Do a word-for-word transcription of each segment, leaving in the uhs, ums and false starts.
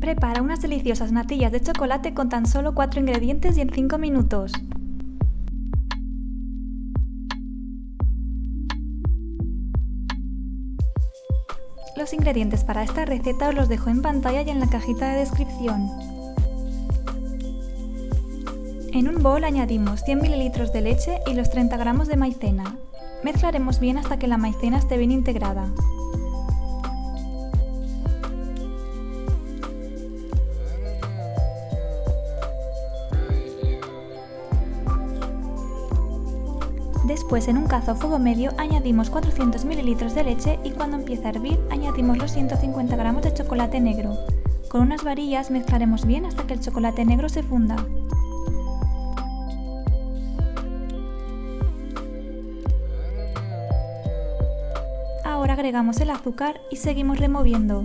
Prepara unas deliciosas natillas de chocolate con tan solo cuatro ingredientes y en cinco minutos. Los ingredientes para esta receta os los dejo en pantalla y en la cajita de descripción. En un bol añadimos cien mililitros de leche y los treinta gramos de maicena. Mezclaremos bien hasta que la maicena esté bien integrada. Después, en un cazo a fuego medio, añadimos cuatrocientos mililitros de leche y cuando empiece a hervir, añadimos los ciento cincuenta gramos de chocolate negro. Con unas varillas mezclaremos bien hasta que el chocolate negro se funda. Ahora agregamos el azúcar y seguimos removiendo.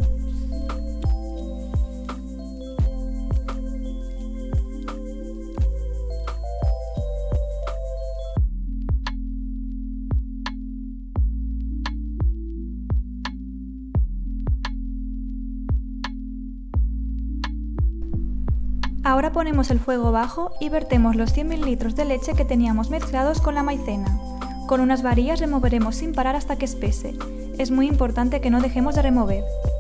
Ahora ponemos el fuego bajo y vertemos los cien mililitros de leche que teníamos mezclados con la maicena. Con unas varillas removeremos sin parar hasta que espese. Es muy importante que no dejemos de remover.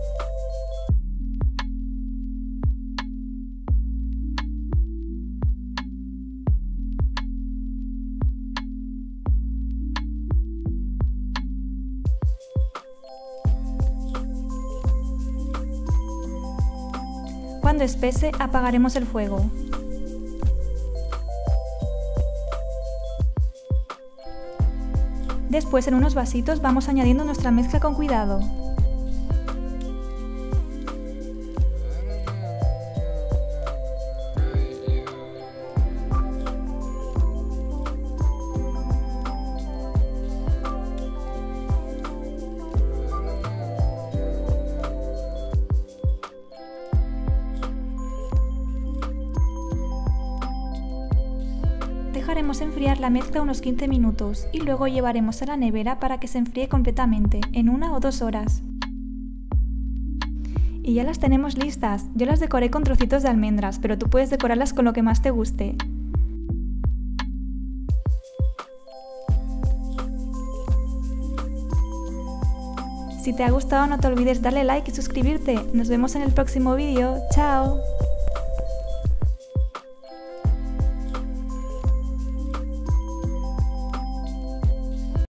Cuando espese, apagaremos el fuego. Después, en unos vasitos vamos añadiendo nuestra mezcla con cuidado. Dejaremos enfriar la mezcla unos quince minutos y luego llevaremos a la nevera para que se enfríe completamente, en una o dos horas. Y ya las tenemos listas. Yo las decoré con trocitos de almendras, pero tú puedes decorarlas con lo que más te guste. Si te ha gustado no te olvides darle like y suscribirte. Nos vemos en el próximo vídeo. ¡Chao!